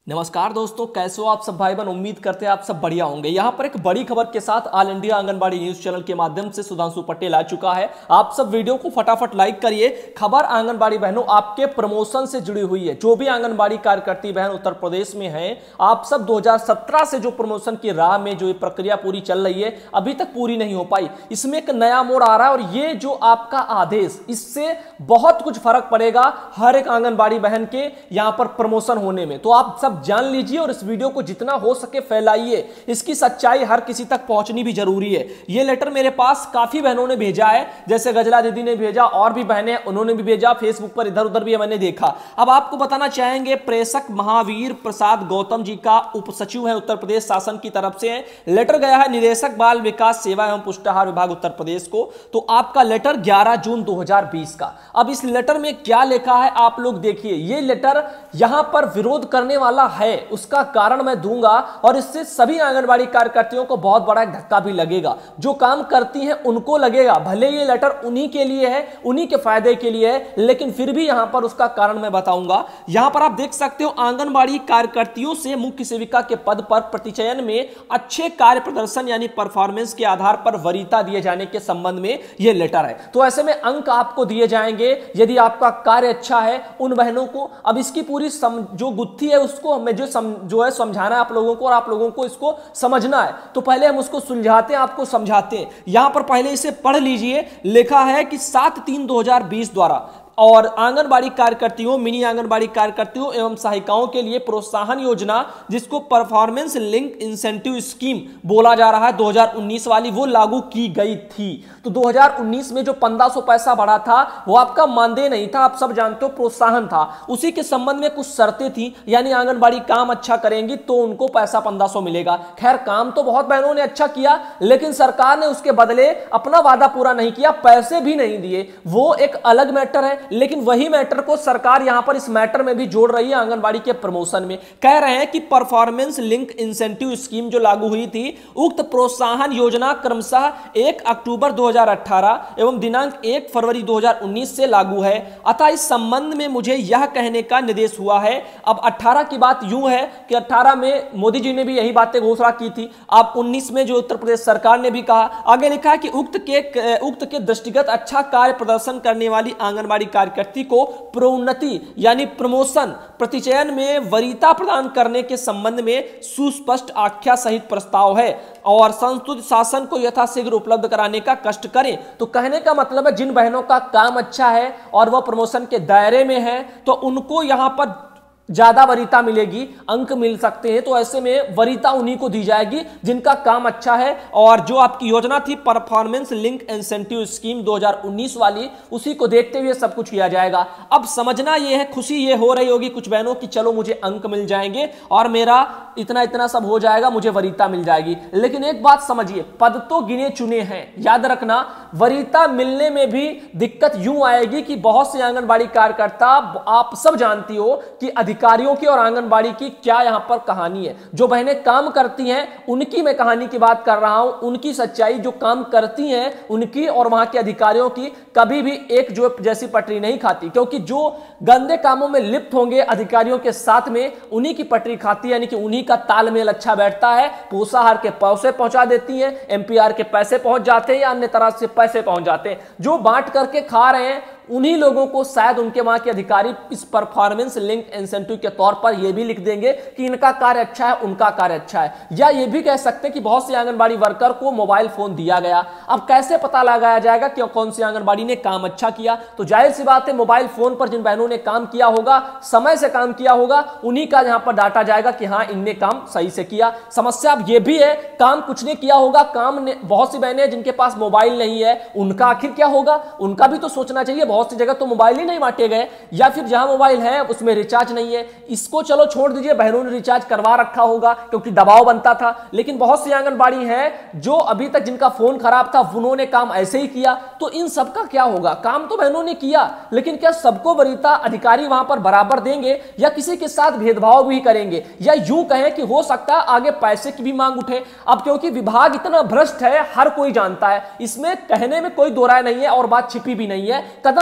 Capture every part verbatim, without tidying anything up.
नमस्कार दोस्तों, कैसे हो आप सब भाई बहन। उम्मीद करते हैं आप सब बढ़िया होंगे। यहाँ पर एक बड़ी खबर के साथ all India anganwadi news channel के माध्यम से सुधांशु पटेल आ चुका है। आप सब वीडियो को फटाफट लाइक करिए। खबर आंगनबाड़ी बहनों आपके प्रमोशन से जुड़ी हुई है। जो भी आंगनबाड़ी कार्यकर्ती बहन उत्तर प्रदेश में है, आप सब दो हजार सत्रह से जो प्रमोशन की राह में जो ये प्रक्रिया पूरी चल रही है, अभी तक पूरी नहीं हो पाई। इसमें एक नया मोड़ आ रहा है और ये जो आपका आदेश, इससे बहुत कुछ फर्क पड़ेगा हर एक आंगनबाड़ी बहन के यहाँ पर प्रमोशन होने में। तो आप सब जान लीजिए और इस वीडियो को जितना हो सके फैलाइए। इसकी सच्चाई हर किसी तक पहुंचनी भी जरूरी है। यह लेटर मेरे पास काफी बहनों ने भेजा है, जैसे गजला दीदी ने भेजा और भी बहनें उन्होंने भी भेजा, फेसबुक पर इधर उधर भी मैंने देखा। अब आपको बताना चाहेंगे, प्रेषक महावीर प्रसाद गौतम जी का उप सचिव है उत्तर प्रदेश शासन की तरफ से लेटर गया है निदेशक बाल विकास सेवा एवं पुष्टाहार विभाग उत्तर प्रदेश को। तो आपका लेटर ग्यारह जून दो हजार बीस का। अब इस लेटर में क्या लिखा है आप लोग देखिए। यह लेटर यहां पर विरोध करने वाला है, उसका कारण मैं दूंगा और इससे सभी आंगनबाड़ी कार्यकर्तियों को बहुत बड़ा एक धक्का भी लगेगा। जो काम करती हैं उनको लगेगा, भले ये लेटर उन्हीं के लिए है, उन्हीं के फायदे के लिए है, लेकिन फिर भी यहां पर उसका कारण मैं बताऊंगा। यहां पर आप देख सकते हो, आंगनबाड़ी कार्यकर्तियों से मुख्य सेविका के पद पर प्रतिचयन में अच्छे कार्य प्रदर्शन यानी परफॉर्मेंस के आधार पर वरीयता दिए जाने के संबंध में यह लेटर है। तो ऐसे में अंक आपको दिए जाएंगे यदि आपका कार्य अच्छा है उन बहनों को। अब इसकी पूरी जो गुत्थी है उसको हमें जो सम, जो है समझाना है आप लोगों को और आप लोगों को इसको समझना है। तो पहले हम उसको सुलझाते हैं, आपको समझाते हैं। यहां पर पहले इसे पढ़ लीजिए। लिखा है कि सात तीन दो हजार बीस द्वारा और आंगनबाड़ी कार्यकर्तियों, मिनी आंगनबाड़ी कार्यकर्तियों एवं सहायिकाओं के लिए प्रोत्साहन योजना, जिसको परफॉर्मेंस लिंक इंसेंटिव स्कीम बोला जा रहा है, दो हजार उन्नीस वाली, वो लागू की गई थी। तो दो हजार उन्नीस में जो पंद्रह सौ पैसा बढ़ा था वो आपका मानदेय नहीं था, आप सब जानते हो, प्रोत्साहन था। उसी के संबंध में कुछ शर्तें थी, यानी आंगनबाड़ी काम अच्छा करेंगी तो उनको पैसा पंद्रह सौ मिलेगा। खैर, काम तो बहुत बहनों ने अच्छा किया, लेकिन सरकार ने उसके बदले अपना वादा पूरा नहीं किया, पैसे भी नहीं दिए। वो एक अलग मैटर है, लेकिन वही मैटर को सरकार यहां पर इस मैटर में भी जोड़ रही है आंगनबाड़ी के प्रमोशन में। कह रहे हैं कि परफॉर्मेंस लिंक इंसेंटिव स्कीम जो लागू हुई थी, उक्त प्रोत्साहन योजना क्रमशः एक अक्टूबर दो हजार अठारह एवं दिनांक एक फरवरी दो हजार उन्नीस से लागू है। अतः इस संबंध में मुझे यह कहने का निर्देश हुआ है। अब अठारह की बात यूं है कि अठारह में मोदी जी ने भी यही बातें घोषणा की थी। अब उन्नीस में जो उत्तर प्रदेश सरकार ने भी कहा। आगे लिखा है कि उक्त के उक्त के दृष्टिगत अच्छा कार्य प्रदर्शन करने वाली आंगनबाड़ी कार्यकर्ती को प्रोन्नति यानी प्रमोशन प्रतिचयन में वरीयता प्रदान करने के संबंध में सुस्पष्ट आख्या सहित प्रस्ताव है और संस्तुत शासन को यथाशीघ्र उपलब्ध कराने का कष्ट करें। तो कहने का मतलब है, जिन बहनों का काम अच्छा है और वह प्रमोशन के दायरे में है तो उनको यहां पर ज्यादा वरीयता मिलेगी, अंक मिल सकते हैं। तो ऐसे में वरीयता उन्हीं को दी जाएगी जिनका काम अच्छा है। और जो आपकी योजना थी परफॉर्मेंस लिंक इंसेंटिव स्कीम दो हजार उन्नीस वाली, उसी को देखते हुए सब कुछ किया जाएगा। अब समझना यह है, खुशी ये हो रही होगी कुछ बहनों की, चलो मुझे अंक मिल जाएंगे और मेरा इतना इतना सब हो जाएगा, मुझे वरीयता मिल जाएगी। लेकिन एक बात समझिए, पद तो गिने चुने हैं, याद रखना। वरीयता मिलने में भी दिक्कत यूं आएगी कि बहुत से आंगनबाड़ी कार्यकर्ता, आप सब जानती हो कि अधिकारियों की और आंगनबाड़ी की क्या यहां पर कहानी है। जो बहनें काम करती हैं उनकी मैं कहानी की बात कर रहा हूं, उनकी सच्चाई। जो काम करती हैं उनकी और वहां के अधिकारियों की कभी भी एक जो जैसी पटरी नहीं खाती, क्योंकि जो गंदे कामों में लिप्त होंगे अधिकारियों के साथ में, उन्हीं की पटरी खाती है, यानी कि उन्हीं का तालमेल अच्छा बैठता है। पोषाहार के पैसे पहुंचा देती हैं, एमपीआर के पैसे पहुंच जाते हैं या अन्य तरह से पैसे पहुंच जाते हैं। जो बांट करके खा रहे हैं उन्हीं लोगों को शायद उनके वहां के अधिकारी इस परफॉर्मेंस लिंक इंसेंटिव के तौर पर यह भी लिख देंगे कि इनका कार्य अच्छा है, उनका कार्य अच्छा है। या यह भी कह सकते हैं कि बहुत से आंगनबाड़ी वर्कर को मोबाइल फोन दिया गया। अब कैसे पता लगाया जाएगा कि कौन सी आंगनबाड़ी ने काम अच्छा किया? तो जाहिर सी बात है, मोबाइल फोन पर जिन बहनों ने काम किया होगा, समय से काम किया होगा, उन्हीं का यहां पर डाटा जाएगा कि हाँ इनने काम सही से किया। समस्या अब यह भी है, काम कुछ ने किया होगा, काम ने, बहुत सी बहनें जिनके पास मोबाइल नहीं है, उनका आखिर क्या होगा? उनका भी तो सोचना चाहिए। बहुत सी जगह तो मोबाइल ही नहीं बांटे गए, या फिर जहां मोबाइल है उसमें रिचार्ज नहीं है। इसको चलो छोड़ दीजिए, बहनों ने रिचार्ज करवा रखा होगा क्योंकि दबाव बनता था। लेकिन बहुत सी आंगनबाड़ी है जो अभी तक जिनका फोन खराब था, उन्होंने काम ऐसे ही किया। तो इन सबका क्या होगा? काम तो बहनों ने किया, लेकिन क्या सबको वरीयता अधिकारी वहां पर बराबर देंगे या किसी के साथ भेदभाव भी करेंगे? या यूं कहें कि हो सकता है आगे पैसे की भी मांग उठे। अब क्योंकि विभाग इतना भ्रष्ट है, हर कोई जानता है, इसमें कहने में कोई दो राय नहीं है और बात छिपी भी नहीं है। कदम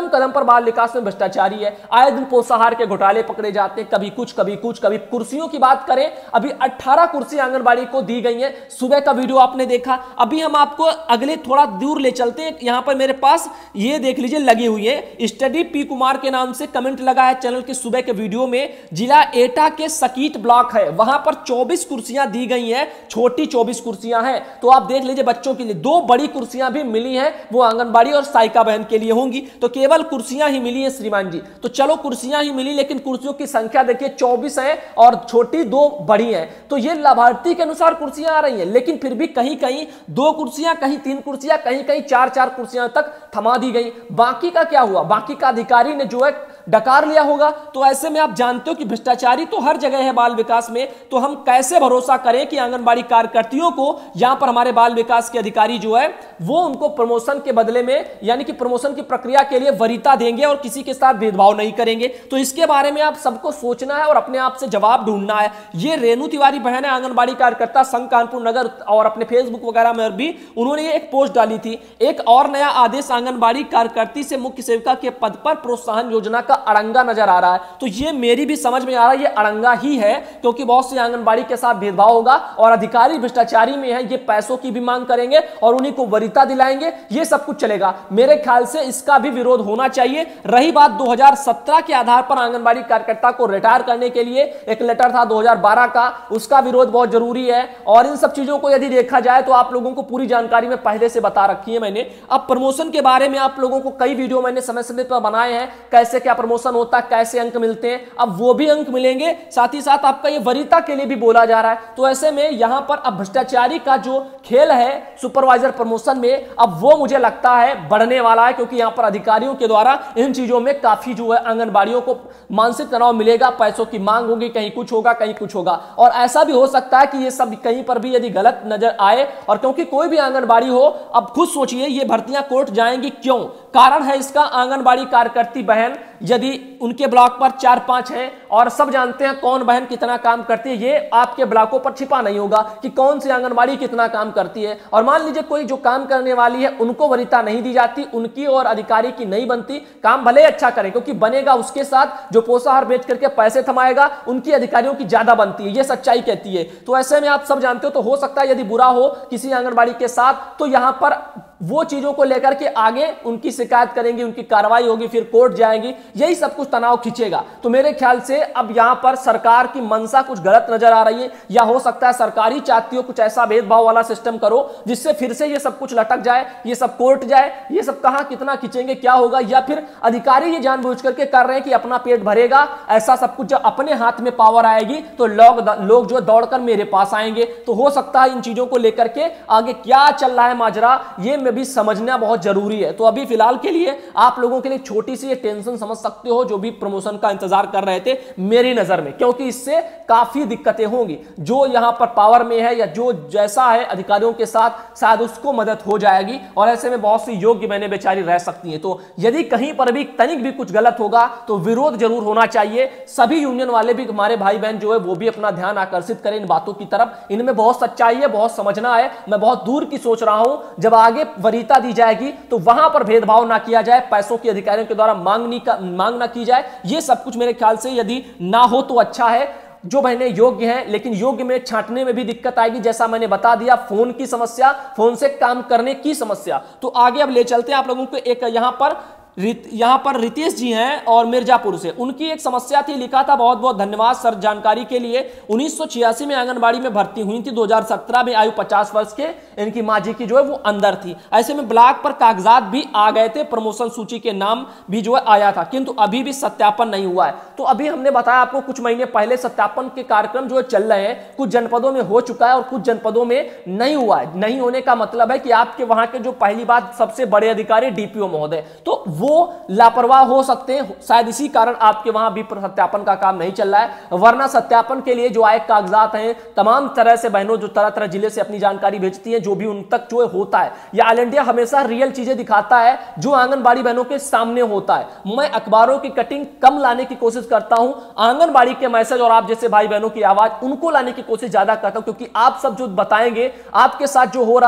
कदम कदम पर बाल विकास में भ्रष्टाचारी है। आए दिन पोषाहार के घोटाले पकड़े जाते हैं, कभी कुछ कभी कुछ कभी कुर्सियों की बात करें, अभी अठारह कुर्सी आंगनबाड़ी को दी गई हैं। सुबह का वीडियो आपने देखा। अभी हम आपको अगले थोड़ा दूर ले चलते हैं। यहां पर मेरे पास ये देख लीजिए लगी हुई है, स्टडी पी कुमार के नाम से कमेंट लगा है चैनल के सुबह के वीडियो में। जिला एटा के सकीट ब्लॉक है, वहां पर चौबीस कुर्सियां दी गई हैं, छोटी चौबीस कुर्सियां हैं। तो आप देख लीजिए बच्चों के लिए दो बड़ी कुर्सियां भी मिली हैं, वो आंगनबाड़ी और साइका बहन के लिए होंगी। तो केवल कुर्सियां ही मिली हैं श्रीमान जी। तो चलो कुर्सियां ही मिली, लेकिन कुर्सियों की संख्या देखिए चौबीस है और छोटी दो बड़ी हैं। तो ये लाभार्थी के अनुसार कुर्सियां आ रही हैं, लेकिन फिर भी कहीं कहीं दो कुर्सियां, कहीं तीन कुर्सियां, कहीं कहीं चार चार कुर्सियां तक थमा दी गई। बाकी का क्या हुआ? बाकी का अधिकारी ने जो है डकार लिया होगा। तो ऐसे में आप जानते हो कि भ्रष्टाचारी तो हर जगह है बाल विकास में। तो हम कैसे भरोसा करें कि आंगनबाड़ी कार्यकर्तियों को यहां पर हमारे बाल विकास के अधिकारी जो है वो उनको प्रमोशन के बदले में, यानी कि प्रमोशन की प्रक्रिया के लिए वरीयता देंगे और किसी के साथ भेदभाव नहीं करेंगे? तो इसके बारे में आप सबको सोचना है और अपने आप से जवाब ढूंढना है। ये रेणु तिवारी बहन है, आंगनबाड़ी कार्यकर्ता संघ कानपुर नगर, और अपने फेसबुक वगैरह में भी उन्होंने एक पोस्ट डाली थी। एक और नया आदेश, आंगनबाड़ी कार्यकर्ती से मुख्य सेविका के पद पर प्रोत्साहन योजना का अड़ंगा नजर आ रहा है। तो ये मेरी भी समझ में आ रहा है, ये अड़ंगा ही है, क्योंकि बहुत सी आंगनबाड़ी के साथ भेदभाव होगा और अधिकारी भ्रष्टाचारी में है, ये पैसों की भी मांग करेंगे और उन्हीं को वरीयता दिलाएंगे, ये सब कुछ चलेगा। मेरे ख्याल से इसका भी विरोध होना चाहिए। रही बात दो हज़ार सत्रह के आधार पर आंगनबाड़ी कार्यकर्ता को रिटायर करने के लिए एक लेटर था दो हज़ार बारह का, उसका विरोध बहुत जरूरी है। और इन सब चीजों को यदि देखा जाए तो आप लोगों को पूरी जानकारी में पहले से बता रखी है मैंने। अब प्रमोशन के बारे में आप लोगों को कई वीडियो मैंने समय समय पर बनाए हैं, कैसे क्या प्रमोशन होता है, कैसे अंक मिलते हैं। अब वो भी अंक मिलेंगे, साथ ही साथ आपका ये वरीयता के लिए भी बोला जा रहा है। तो ऐसे में यहां पर अब भ्रष्टाचारी का जो खेल है सुपरवाइजर प्रमोशन में, अब वो मुझे लगता है बढ़ने वाला है, क्योंकि यहां पर अधिकारियों के द्वारा इन चीजों में काफी जो है आंगनबाड़ियों को मानसिक तनाव मिलेगा, पैसों की मांग होगी, कहीं कुछ होगा कहीं कुछ होगा। और ऐसा भी हो सकता है कि ये सब कहीं पर भी यदि गलत नजर आए, और क्योंकि कोई भी आंगनबाड़ी हो, अब खुद सोचिए ये भर्तियां कोर्ट जाएंगी क्यों? कारण है इसका, आंगनबाड़ी कार्यकर्ती बहन यदि उनके ब्लॉक पर चार पांच हैं और सब जानते हैं कौन बहन कितना काम करती है, ये आपके ब्लॉकों पर छिपा नहीं होगा कि कौन सी आंगनबाड़ी कितना काम करती है। और मान लीजिए कोई जो काम करने वाली है उनको वरीयता नहीं दी जाती, उनकी और अधिकारी की नहीं बनती, काम भले अच्छा करे, क्योंकि बनेगा उसके साथ जो पोषाहार बेच करके पैसे थमाएगा, उनकी अधिकारियों की ज्यादा बनती है, ये सच्चाई कहती है। तो ऐसे में आप सब जानते हो, तो हो सकता है यदि बुरा हो किसी आंगनबाड़ी के साथ, तो यहां पर वो चीजों को लेकर के आगे उनकी शिकायत करेंगे, उनकी कार्रवाई होगी, फिर कोर्ट जाएंगी, यही सब कुछ तनाव खींचेगा। तो मेरे ख्याल से अब यहां पर सरकार की मंशा कुछ गलत नजर आ रही है, या हो सकता है सरकारी चाहती हो कुछ ऐसा भेदभाव वाला सिस्टम करो जिससे फिर से ये सब कुछ लटक जाए, ये सब कोर्ट जाए, ये सब कहां कितना खींचेंगे क्या होगा, या फिर अधिकारी ये जानबूझ करके कर रहे हैं कि अपना पेट भरेगा, ऐसा सब कुछ। जब अपने हाथ में पावर आएगी तो लोग लोग जो दौड़कर मेरे पास आएंगे। तो हो सकता है इन चीजों को लेकर के आगे क्या चल रहा है माजरा, ये भी समझना बहुत जरूरी है। तो अभी फिलहाल के लिए आप लोगों के लिए छोटी सी ये टेंशन समझ सकते हो, जो भी प्रमोशन का इंतजार कर रहे थे मेरी नजर में, क्योंकि इससे काफी दिक्कतें होंगी। जो यहां पर पावर में है या जो जैसा है अधिकारियों के साथ, शायद उसको मदद हो जाएगी, और ऐसे में बहुत सी योग्य बहनें बेचारी रह सकती हैं। तो यदि कहीं पर भी तनिक भी कुछ गलत होगा तो विरोध जरूर होना चाहिए। सभी यूनियन वाले भी, हमारे भाई बहन जो है वो भी अपना ध्यान आकर्षित करें इन बातों की तरफ। इनमें बहुत सच्चाई है, बहुत समझना है। मैं बहुत दूर की सोच रहा हूं, जब आगे वरीयता दी जाएगी तो वहां पर भेदभाव ना किया जाए, पैसों की अधिकारियों के द्वारा मांग नहीं का, मांग ना की जाए। ये सब कुछ मेरे ख्याल से यदि ना हो तो अच्छा है। जो बहनें योग्य हैं, लेकिन योग्य में छांटने में भी दिक्कत आएगी, जैसा मैंने बता दिया, फोन की समस्या, फोन से काम करने की समस्या। तो आगे अब ले चलते हैं आप लोगों को। एक यहां पर यहां पर रितेश जी हैं और मिर्जापुर से, उनकी एक समस्या थी, लिखा था बहुत बहुत धन्यवाद सर जानकारी के लिए। उन्नीस सौ छियासी में आंगनबाड़ी में भर्ती हुई थी, दो हज़ार सत्रह में आयु पचास वर्ष के, इनकी माँ जी की जो है वो अंदर थी। ऐसे में ब्लॉक पर कागजात भी आ गए थे, प्रमोशन सूची के नाम भी जो है आया था, किंतु अभी भी सत्यापन नहीं हुआ है। तो अभी हमने बताया आपको कुछ महीने पहले सत्यापन के कार्यक्रम जो है चल रहे हैं, कुछ जनपदों में हो चुका है और कुछ जनपदों में नहीं हुआ है। नहीं होने का मतलब है कि आपके वहां के जो पहली बात सबसे बड़े अधिकारी डीपीओ महोदय, तो वो लापरवाह हो सकते हैं, शायद इसी कारण आपके वहां भी सत्यापन का काम नहीं चल रहा है। वरना सत्यापन के लिए जो आए कागजात हैं, तमाम तरह से बहनों जो तरह तरह जिले से अपनी जानकारी भेजती हैं, जो भी उन तक जो होता है, या ऑल इंडिया हमेशा रियल चीजें दिखाता है जो आंगनबाड़ी बहनों के सामने होता है। मैं अखबारों की कटिंग कम लाने की कोशिश करता हूं, आंगनबाड़ी के मैसेज और आप जैसे भाई बहनों की आवाज उनको लाने की कोशिश ज्यादा करता हूं, क्योंकि आप सब जो बताएंगे, आपके साथ जो हो रहा है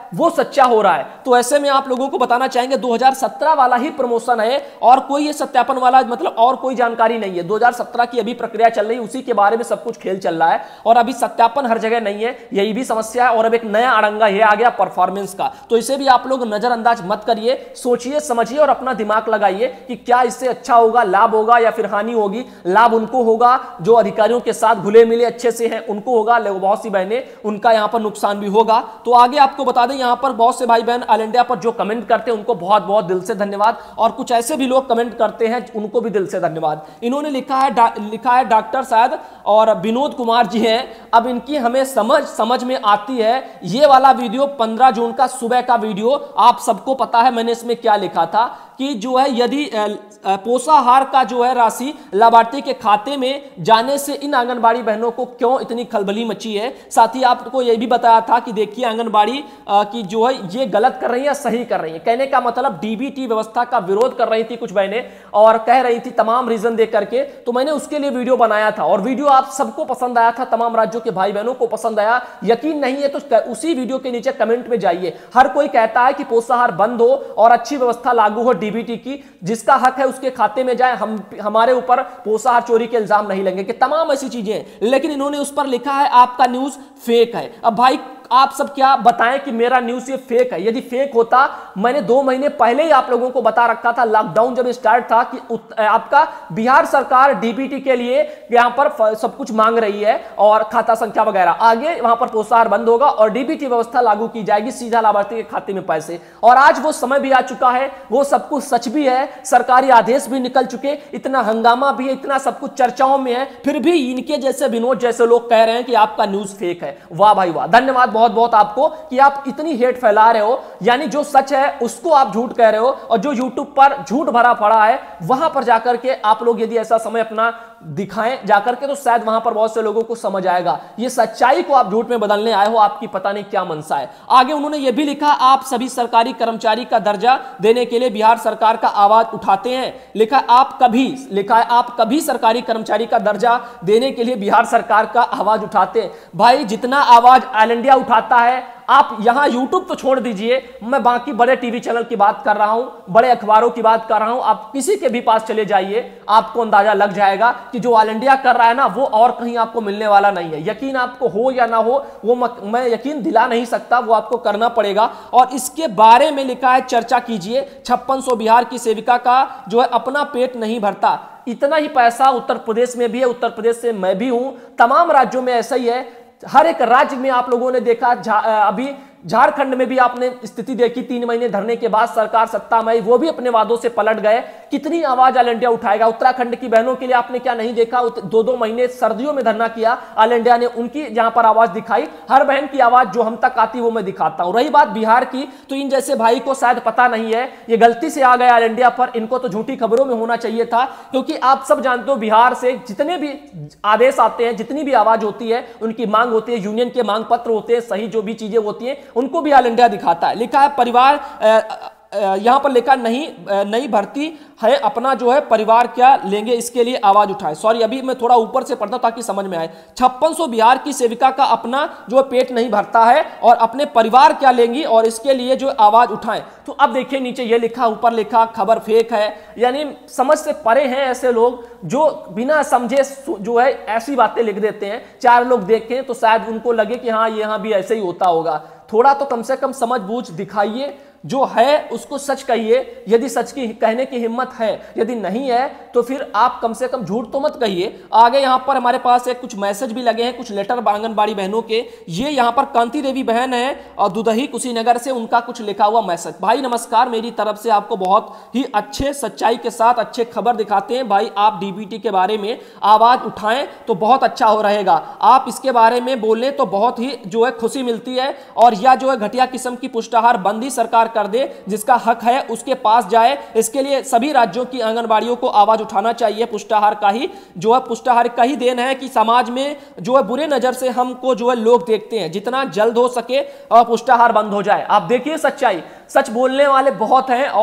वो सच्चा हो रहा है। तो ऐसे में आप लोगों को बताना चाहेंगे दो हज़ार सत्रह वाला ही प्रमोशन है और कोई ये सत्यापन वाला मतलब और कोई जानकारी नहीं है। दो हज़ार सत्रह की अभी प्रक्रिया चल रही है, उसी के बारे में सब कुछ खेल चल रहा है और अभी सत्यापन हर जगह नहीं है, यही भी समस्या है। और अब एक नया अड़ंगा ये आ गया परफॉर्मेंस का, तो इसे भी आप लोग नजरअंदाज मत करिए, सोचिए समझिए और अपना दिमाग लगाइए कि क्या इससे अच्छा होगा, लाभ होगा या फिर हानि होगी। लाभ उनको होगा जो अधिकारियों के साथ घुले मिले अच्छे से हैं, उनको होगा, बहुत सी बहनें उनका यहां पर नुकसान भी होगा। तो आगे आपको बता दें यहां पर बहुत से भाई बहन ऑल इंडिया पर जो कमेंट करते हैं उनको बहुत बहुत दिल से धन्यवाद, और कुछ ऐसे भी लोग कमेंट करते हैं उनको भी दिल से धन्यवाद। इन्होंने लिखा है लिखा है डॉक्टर शायद और विनोद कुमार जी हैं, अब इनकी हमें समझ समझ में आती है। ये वाला वीडियो पंद्रह जून का सुबह का वीडियो, आप सबको पता है मैंने इसमें क्या लिखा था कि जो है यदि पोषाहार का जो है राशि लाभार्थी के खाते में जाने से इन आंगनबाड़ी बहनों को क्यों इतनी खलबली मची है। साथ ही आपको यह भी बताया था कि देखिए आंगनबाड़ी की जो है ये गलत कर रही है या सही कर रही है। कहने का मतलब डीबीटी व्यवस्था का विरोध कर रही थी कुछ बहनें और कह रही थी तमाम रीजन दे करके, तो मैंने उसके लिए वीडियो बनाया था और वीडियो आप सबको पसंद आया था, तमाम राज्यों के भाई बहनों को पसंद आया। यकीन नहीं है तो उसी वीडियो के नीचे कमेंट में जाइए। हर कोई कहता है कि पोषाहार बंद हो और अच्छी व्यवस्था लागू हो डीबीटी की, जिसका हक है उसके खाते में जाए, हम हमारे ऊपर पोषाहार चोरी के इल्जाम नहीं लगेंगे, तमाम ऐसी चीजें। लेकिन इन्होंने उस पर लिखा है आपका न्यूज फेक है। अब भाई आप सब क्या बताएं कि मेरा न्यूज ये फेक है। यदि फेक होता मैंने दो महीने पहले ही आप लोगों को बता रखा था, लॉकडाउन जब स्टार्ट था, कि आपका बिहार सरकार डीबीटी के लिए यहां पर सब कुछ मांग रही है और खाता संख्या वगैरह, आगे वहां पर पोषाहार बंद होगा और डीबीटी व्यवस्था लागू की जाएगी, सीधा लाभार्थी के खाते में पैसे। और आज वो समय भी आ चुका है, वो सब कुछ सच भी है, सरकारी आदेश भी निकल चुके, इतना हंगामा भी है, इतना सब कुछ चर्चाओं में है, फिर भी इनके जैसे विनोद जैसे लोग कह रहे हैं कि आपका न्यूज फेक है। वाह भाई वाह, धन्यवाद बहुत बहुत आपको कि आप इतनी हेट फैला रहे हो, यानी जो सच है उसको आप झूठ कह रहे हो और जो यूट्यूब पर झूठ भरा पड़ा है वहां पर जाकर के आप लोग यदि ऐसा समय अपना दिखाएं जाकर के, तो शायद वहां पर बहुत से लोगों को समझ आएगा। ये सच्चाई को आप झूठ में बदलने आए हो, आपकी पता नहीं क्या मनसा है। आगे उन्होंने यह भी लिखा आप सभी सरकारी कर्मचारी का दर्जा देने के लिए बिहार सरकार का आवाज उठाते हैं। लिखा आप कभी लिखा है आप कभी सरकारी कर्मचारी का दर्जा देने के लिए बिहार सरकार का आवाज उठाते हैं। भाई जितना आवाज ऑल इंडिया उठाता है, आप यहां यूट्यूब तो छोड़ दीजिए, मैं बाकी बड़े टीवी चैनल की बात कर रहा हूं, बड़े अखबारों की बात कर रहा हूं, आप किसी के भी पास चले जाइए, आपको अंदाजा लग जाएगा कि जो ऑल इंडिया कर रहा है ना वो और कहीं आपको मिलने वाला नहीं है। यकीन आपको हो या ना हो वो मैं यकीन दिला नहीं सकता, वो आपको करना पड़ेगा। और इसके बारे में लिखा है चर्चा कीजिए, छप्पन सौ बिहार की सेविका का जो है अपना पेट नहीं भरता। इतना ही पैसा उत्तर प्रदेश में भी है, उत्तर प्रदेश से मैं भी हूं, तमाम राज्यों में ऐसा ही है। हर एक राज्य में आप लोगों ने देखा, अभी झारखंड में भी आपने स्थिति देखी, तीन महीने धरने के बाद सरकार सत्ता में आई, वो भी अपने वादों से पलट गए। कितनी आवाज ऑल इंडिया उठाएगा। उत्तराखंड की बहनों के लिए आपने क्या नहीं देखा, दो दो महीने सर्दियों में धरना किया, ऑल इंडिया ने उनकी यहां पर आवाज दिखाई। हर बहन की आवाज जो हम तक आती वो मैं दिखाता हूं। रही बात बिहार की, तो इन जैसे भाई को शायद पता नहीं है, ये गलती से आ गए ऑल इंडिया पर, इनको तो झूठी खबरों में होना चाहिए था, क्योंकि आप सब जानते हो बिहार से जितने भी आदेश आते हैं, जितनी भी आवाज होती है, उनकी मांग होती है, यूनियन के मांग पत्र होते हैं, सही जो भी चीजें होती हैं उनको भी ऑल इंडिया दिखाता है। लिखा है परिवार आ, यहां पर लिखा नहीं नई भर्ती है, अपना जो है परिवार क्या लेंगे इसके लिए आवाज उठाए। सॉरी अभी मैं थोड़ा ऊपर से पढ़ता ताकि समझ में आए। छप्पन सौ बिहार की सेविका का अपना जो पेट नहीं भरता है और अपने परिवार क्या लेंगी और इसके लिए जो आवाज उठाएं। तो अब देखिए नीचे ये लिखा, ऊपर लिखा खबर फेक है, यानी समझ से परे हैं ऐसे लोग जो बिना समझे जो है ऐसी बातें लिख देते हैं। चार लोग देखें तो शायद उनको लगे कि हाँ यहां भी ऐसे ही होता होगा। थोड़ा तो कम से कम समझ बूझ दिखाइए, जो है उसको सच कहिए, यदि सच की कहने की हिम्मत है, यदि नहीं है तो फिर आप कम से कम झूठ तो मत कहिए। आगे यहां पर हमारे पास एक कुछ मैसेज भी लगे हैं, कुछ लेटर आंगनबाड़ी बहनों के। ये यहां पर कांति देवी बहन है और दुदही कुशीनगर से, उनका कुछ लिखा हुआ मैसेज। भाई नमस्कार, मेरी तरफ से आपको बहुत ही अच्छे सच्चाई के साथ अच्छे खबर दिखाते हैं। भाई आप डीबीटी के बारे में आवाज उठाएं तो बहुत अच्छा हो रहेगा, आप इसके बारे में बोलें तो बहुत ही जो है खुशी मिलती है। और यह जो है घटिया किस्म की पुष्टाहार बंदी सरकार कर दे, जिसका हक है उसके पास जाए। इसके लिए सभी राज्यों की आंगनबाड़ियों को आवाज उठाना चाहिए। पुष्टाहार का ही जो है पुष्टाहार का ही देन है कि समाज में जो है बुरे नजर से हमको जो है लोग देखते हैं, जितना जल्द हो सके और पुष्टाहार बंद हो जाए। आप देखिए सच्चाई, सच बोलने वाले बहुत हैं और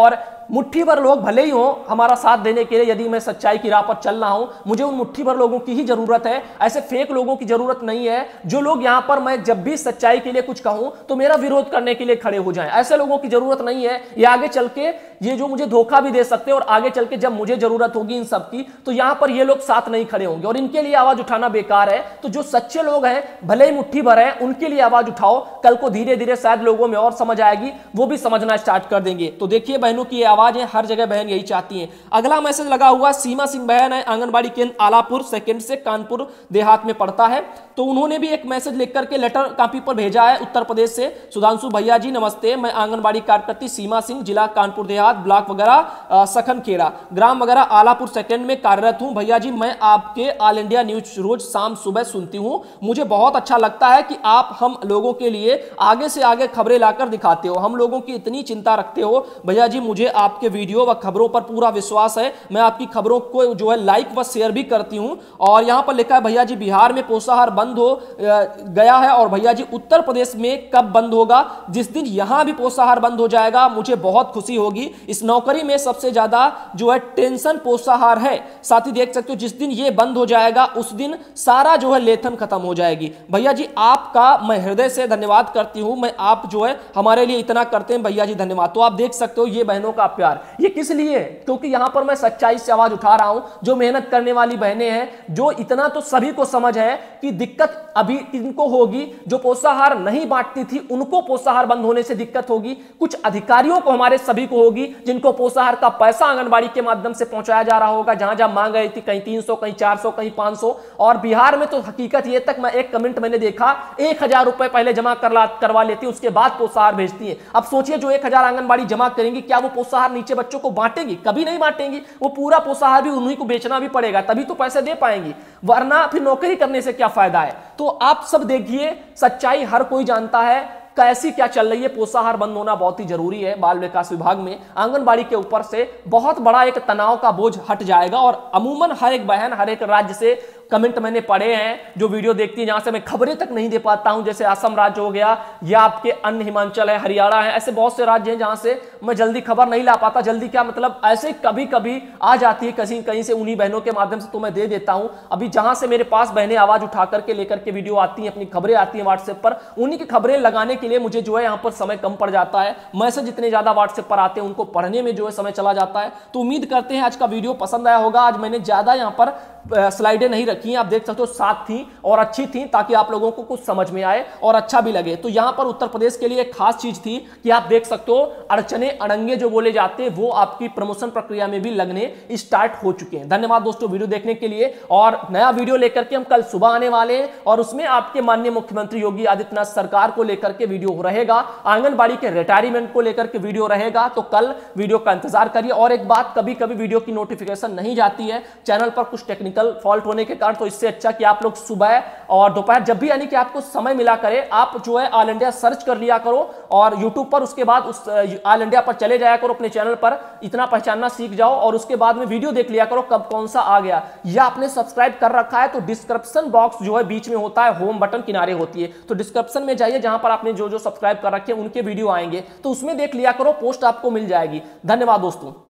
मुट्ठी भर लोग भले ही हो हमारा साथ देने के लिए, यदि मैं सच्चाई की राह पर चल रहा हूं, मुझे उन मुट्ठी भर लोगों की ही जरूरत है, ऐसे फेक लोगों की जरूरत नहीं है जो लोग यहां पर मैं जब भी सच्चाई के लिए कुछ कहूं तो मेरा विरोध करने के लिए खड़े हो जाएं। ऐसे लोगों की जरूरत नहीं है। ये आगे चल के ये जो मुझे धोखा भी दे सकते हैं और आगे चल के जब मुझे जरूरत होगी इन सब की तो यहां पर ये लोग साथ नहीं खड़े होंगे और इनके लिए आवाज उठाना बेकार है। तो जो सच्चे लोग हैं भले ही मुट्ठी भर हैं उनके लिए आवाज उठाओ, कल को धीरे धीरे शायद लोगों में और समझ आएगी, वो भी समझना स्टार्ट कर देंगे। तो देखिए बहनों की आवाज है, हर जगह बहन यही चाहती हैं। अगला मैसेज लगा हुआ सीमा सिंह बहन है, आंगनबाड़ी केंद्र आलापुर सेकंड से कानपुर देहात में पड़ता है। तो उन्होंने भी एक मैसेज लिख करके लेटर कॉपी पर भेजा है उत्तर प्रदेश से। सुधांशु भैया जी नमस्ते, मैं आंगनबाड़ी कार्यकर्ती सीमा सिंह, जिला कानपुर देहात, ब्लॉक वगैरह सखन खेड़ा, ग्राम वगैरह आलापुर सेकंड में कार्यरत हूं। भैया जी मैं आपके ऑल इंडिया न्यूज रोज शाम सुबह सुनती हूं, मुझे बहुत अच्छा लगता है कि आप हम लोगों के लिए आगे से आगे खबरें लाकर दिखाते हो, हम लोगों की इतनी चिंता रखते हो। भैया जी मुझे आपके वीडियो व खबरों पर पूरा विश्वास है, मैं आपकी खबरों को जो है लाइक व शेयर भी करती हूं। और यहां पर लिखा है भैया जी बिहार में पोषाहार बंद हो गया है और भैया जी उत्तर प्रदेश में कब बंद होगा? जिस दिन यहां भी पोषाहार बंद हो जाएगा मुझे बहुत खुशी होगी। इस नौकरी में सबसे ज्यादा जो है टेंशन पोषाहार है। साथ ही देख सकते हो जिस दिन ये बंद हो जाएगा उस दिन सारा जो है लेथन खत्म हो जाएगी। भैया जी आपका मैं हृदय से धन्यवाद करती हूं, मैं आप जो है हमारे लिए इतना करते हैं, भैया जी धन्यवाद। तो आप देख सकते हो ये बहनों का प्यार, ये किस लिए? क्योंकि यहां पर मैं सच्चाई से आवाज उठा रहा हूं। जो मेहनत करने वाली बहनें हैं, जो इतना तो सभी को समझ है कि दिक्कत अभी इनको होगी, जो पोषाहार नहीं बांटती थी उनको पोषाहार बंद होने से दिक्कत होगी, कुछ अधिकारियों को हमारे सभी को होगी जिनको पोषाहार का पैसा आंगनबाड़ी के माध्यम से पहुंचाया जा रहा होगा, जहां जहां मांग गई थी कहीं तीन सौ कहीं चार सौ कहीं पांच सौ। और बिहार में तो हकीकत ये तक, मैं एक कमेंट मैंने देखा, एक हजार रुपए पहले जमा करवा करवा लेती उसके बाद पोषाहार भेजती है। अब सोचिए जो एक हजार आंगनबाड़ी जमा करेंगी, क्या वो पोषाहार नीचे बच्चों को बांटेंगी? कभी नहीं बांटेंगी। वो पूरा पोषाहार भी उन्हीं को बेचना भी पड़ेगा, तभी तो पैसे दे पाएंगी, वरना फिर नौकरी करने से क्या फायदा है। तो आप सब देखिए सच्चाई हर कोई जानता है कैसी क्या चल रही है। पोषाहार बंद होना बहुत ही जरूरी है। बाल विकास विभाग में आंगनबाड़ी के ऊपर से बहुत बड़ा एक तनाव का बोझ हट जाएगा और अमूमन हर एक बहन हर एक राज्य से कमेंट मैंने पढ़े हैं, जो वीडियो देखती है, जहां से मैं खबरें तक नहीं दे पाता हूं, जैसे असम राज्य हो गया या आपके अन्य हिमाचल है, हरियाणा है, ऐसे बहुत से राज्य हैं जहां से मैं जल्दी खबर नहीं ला पाता। जल्दी क्या मतलब, ऐसे कभी कभी आ जाती है कहीं कहीं से, उन्हीं बहनों के माध्यम से तो मैं दे देता हूं। अभी जहां से मेरे पास बहनें आवाज उठा करके लेकर के वीडियो आती हैं, अपनी खबरें आती हैं व्हाट्सएप पर, उन्हीं की खबरें लगाने के लिए मुझे जो है यहाँ पर समय कम पड़ जाता है। मैसेज इतने ज्यादा व्हाट्सएप पर आते हैं, उनको पढ़ने में जो है समय चला जाता है। तो उम्मीद करते हैं आज का वीडियो पसंद आया होगा। आज मैंने ज्यादा यहाँ पर स्लाइडें नहीं रखी हैं, आप देख सकते हो साथ थी और अच्छी थी, ताकि आप लोगों को कुछ समझ में आए और अच्छा भी लगे। तो यहां पर उत्तर प्रदेश के लिए एक खास चीज थी कि आप देख सकते हो अड़चने अड़ंगे जो बोले जाते हैं वो आपकी प्रमोशन प्रक्रिया में भी लगने स्टार्ट हो चुके हैं। धन्यवाद दोस्तों वीडियो देखने के लिए। और नया वीडियो लेकर के हम कल सुबह आने वाले हैं और उसमें आपके माननीय मुख्यमंत्री योगी आदित्यनाथ सरकार को लेकर के वीडियो रहेगा, आंगनबाड़ी के रिटायरमेंट को लेकर के वीडियो रहेगा। तो कल वीडियो का इंतजार करिए। और एक बात, कभी कभी वीडियो की नोटिफिकेशन नहीं जाती है चैनल पर कुछ टेक्निकल फॉल्ट होने के कारण, तो इससे अच्छा कि आप लोग सुबह और दोपहर जब भी यानी कि आपको समय मिला करे, आप जो है ऑल इंडिया सर्च कर लिया करो और यूट्यूब पर, उसके बाद उस ऑल इंडिया पर चले जाया करो, अपने चैनल पर इतना पहचानना सीख जाओ और उसके बाद में वीडियो देख लिया करो कब कौन सा आ गया। या आपने सब्सक्राइब कर रखा है तो डिस्क्रिप्शन बॉक्स जो है बीच में होता है, होम बटन किनारे होती है, तो डिस्क्रिप्शन में जाइए, जहां पर आपने जो जो सब्सक्राइब कर रखे हैं उनके वीडियो आएंगे, तो उसमें देख लिया करो, पोस्ट आपको मिल जाएगी। धन्यवाद दोस्तों।